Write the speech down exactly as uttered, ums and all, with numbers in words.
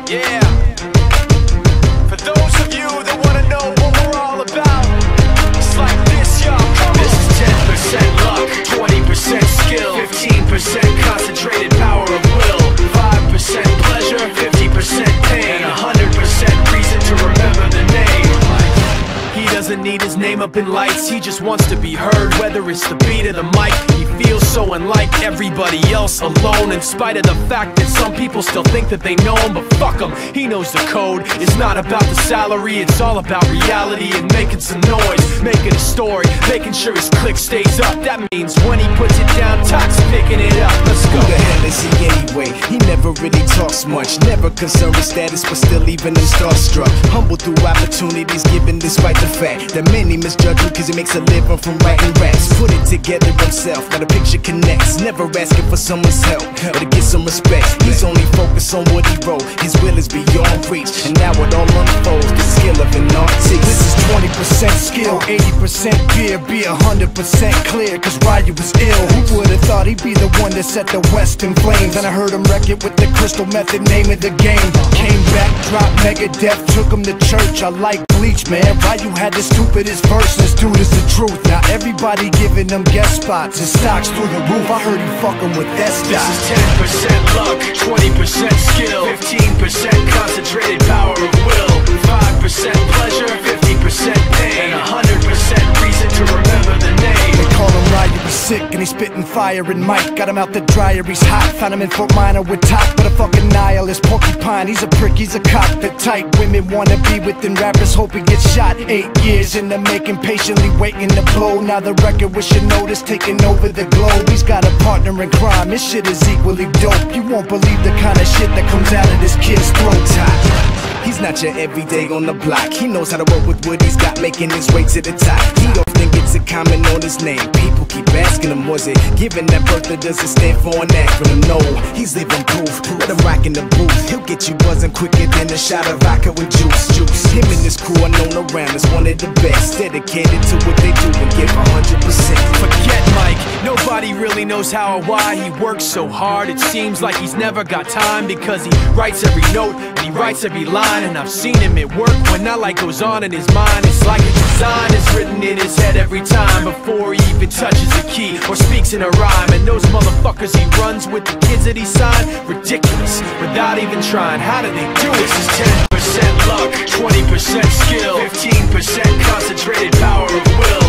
Yeah. For those of you that wanna know what we're all about, it's like this, y'all. This is ten percent luck, twenty percent skill, fifteen percent concentrated power of will, five percent pleasure, fifty percent pain, and one hundred percent reason to remember the name. He doesn't need his name up in lights, he just wants to be heard, whether it's the beat of the mic. He feels so unlike everybody else, alone, in spite of the fact that some people still think that they know him. But fuck him, he knows the code. It's not about the salary, it's all about reality and making some noise, making a story, making sure his click stays up. That means when he puts it down, Tox picking it up. Let's go. Who the hell is he anyway? He never really talks much, never concerned with status, but still even him starstruck. Humble through opportunities given despite the fact that many misjudge him cause he makes a living from writing raps. Put it together himself, now the picture connects, never asking for someone's help or to get some respect. He's only focused on what he wrote, his will is beyond reach, and now it all unfolds, the skill of an artist. This is twenty percent skill, eighty percent fear, be one hundred percent clear, cause Ryu was ill. Who would've thought he'd be the one that set the West in flames? And I heard him wreck it with the Crystal Method, name of the game. Came back, dropped Megadeth, took him to church. I like Bleach, man. Ryu had the stupidest verse, this dude is the truth. Now everybody giving them guest spots, his stocks through the roof. I heard he fucking with that stock. This is ten percent luck, twenty percent skill, fifteen percent concentrated power of will, five percent pleasure, fifty percent pain, and one hundred percent reason to remember the name. They call him Ryu, he's sick and he's spitting fire and Mike got him out the dryer, he's hot. Found him in Fort Minor with top, but a fucking nihilist porcupine. He's a prick, he's a cockpit type. Women wanna be within rappers, hope he gets shot. Eight years in the making, patiently waiting to blow. Now the record with your notice taking over the globe. He's got a partner in crime, this shit is equally dope. You won't believe the kind of shit that comes out of this kid's throat. He's not your everyday on the block. He knows how to work with what he's got, making his way to the top. He often gets a comment on his name. People keep asking him, was it given that birth that doesn't stand for an acronym? No, he's living proof. Let him rock in the booth. He'll get you buzzing quicker than a shot of vodka with juice. Juice. Him and his crew are known around as one of the best, dedicated to what they do and give one hundred percent. Forget Mike, nobody really knows how or why he works so hard. It seems like he's never got time because he writes every note and he writes every line. And I've seen him at work when that light goes on in his mind. It's like a design is written in his head every time before he even touches a key or speaks in a rhyme. And those motherfuckers he runs with, the kids that he signed, ridiculous, without even trying. How do they do it? This is ten percent luck, twenty percent skill, fifteen percent concentrated power of will,